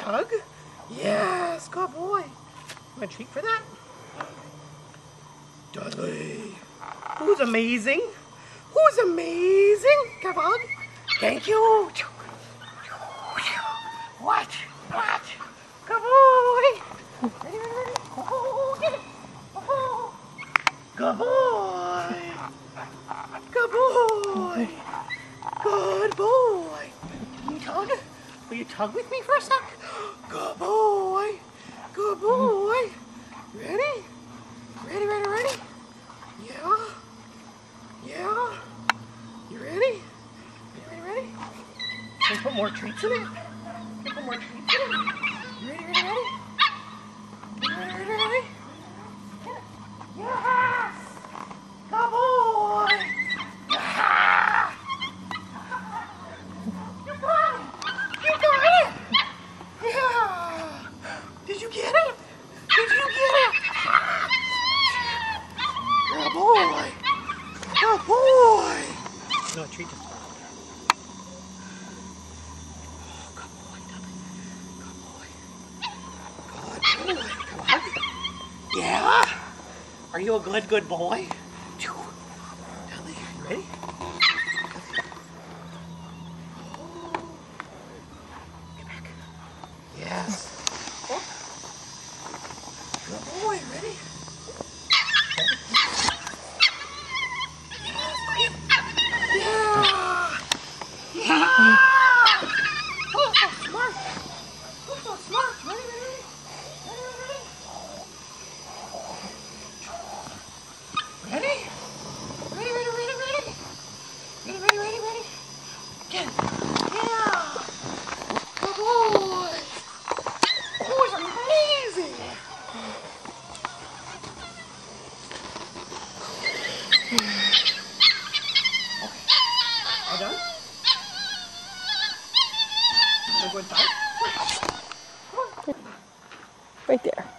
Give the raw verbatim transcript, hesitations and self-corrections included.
tug? Yes, good boy. You want a treat for that? Dudley. Who's amazing? Who's amazing? Can I have a hug? Thank you. What? What? Good boy. Ready, ready, ready? Oh, get it. Oh. Good boy. Good boy. Good boy. Can you tug? Will you tug with me for a sec? Good boy. Good boy. Ready? Ready, ready, ready? Yeah. Yeah. You ready? Ready, ready, ready? Can we put more treats in it? Can we put more treats in it? You ready, ready, ready? Ready, ready, ready? Yes! Good boy! Yeah! You got it! You got it! Yeah! Did you get it? Did you get it? Good boy! Good boy! No, treat us. Oh, good boy, Dudley. Good boy. Good boy. Come on. Yeah? Are you a good, good boy? Dudley, you ready? Get back. Yes. Oh. Good boy, ready? Yeah! Yeah! Oh, so smart! Oh, so smart! Ready, ready, ready? Ready, ready, ready? Ready? Ready, ready, ready, ready? Ready, ready, ready, ready? Again. Yeah! Good boy! Oh, it's amazing! Okay. All done? Go inside? Right there.